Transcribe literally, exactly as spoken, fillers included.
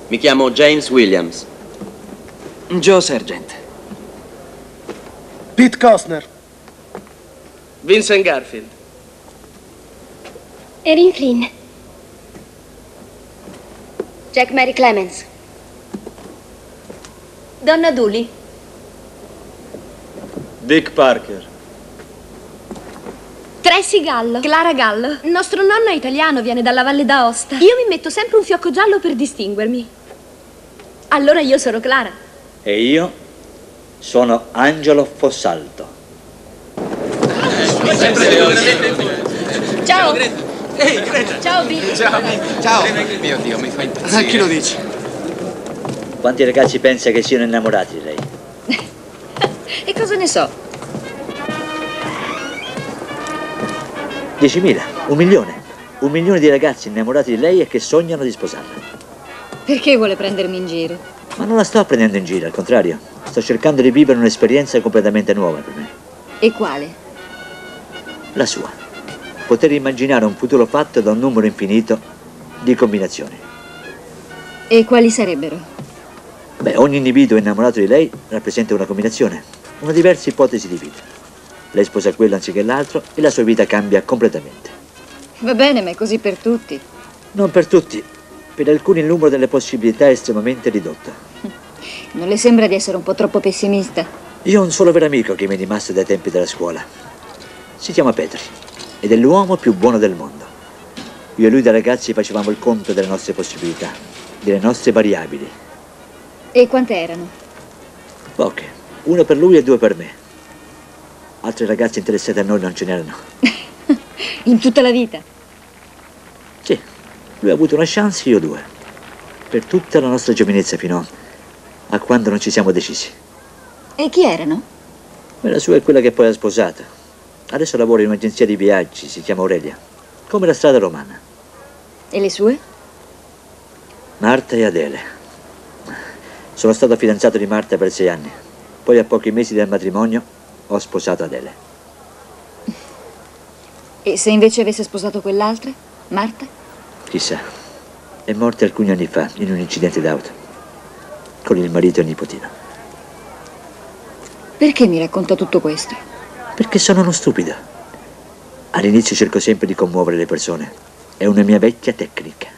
Mi chiamo James Williams. Joe Sargent. Pete Costner. Vincent Garfield. Erin Flynn. Jack Mary Clemens. Donna Dooley. Dick Parker. Tracy Gallo. Clara Gallo. Il nostro nonno è italiano, viene dalla Valle d'Aosta. Io mi metto sempre un fiocco giallo per distinguermi. Allora io sono Clara. E io sono Angelo Fossalto. Ciao. Ehi, Greta. Ciao, Billy. Ciao. Ciao. Mio Dio, mi fa impazzire. A chi lo dici? Quanti ragazzi pensa che siano innamorati di lei? E cosa ne so? diecimila, un milione. Un milione di ragazzi innamorati di lei e che sognano di sposarla. Perché vuole prendermi in giro? Ma non la sto prendendo in giro, al contrario. Sto cercando di vivere un'esperienza completamente nuova per me. E quale? La sua. Poter immaginare un futuro fatto da un numero infinito di combinazioni. E quali sarebbero? Beh, ogni individuo innamorato di lei rappresenta una combinazione, una diversa ipotesi di vita. Lei sposa quello anziché l'altro e la sua vita cambia completamente. Va bene, ma è così per tutti. Non per tutti. Per alcuni il numero delle possibilità è estremamente ridotto. Non le sembra di essere un po' troppo pessimista? Io ho un solo vero amico che mi è rimasto dai tempi della scuola. Si chiama Petri ed è l'uomo più buono del mondo. Io e lui da ragazzi facevamo il conto delle nostre possibilità, delle nostre variabili. E quante erano? Poche. Uno per lui e due per me. Altri ragazzi interessati a noi non ce n'erano. In tutta la vita? Sì. Lui ha avuto una chance, io due. Per tutta la nostra giovinezza fino a quando non ci siamo decisi. E chi erano? Beh, la sua è quella che poi ha sposato. Adesso lavora in un'agenzia di viaggi, si chiama Aurelia. Come la strada romana. E le sue? Marta e Adele. Sono stato fidanzato di Marta per sei anni. Poi a pochi mesi del matrimonio ho sposato Adele. E se invece avesse sposato quell'altra? Marta? Chissà. È morta alcuni anni fa in un incidente d'auto. Con il marito e il nipotino. Perché mi racconta tutto questo? Perché sono uno stupido. All'inizio cerco sempre di commuovere le persone. È una mia vecchia tecnica.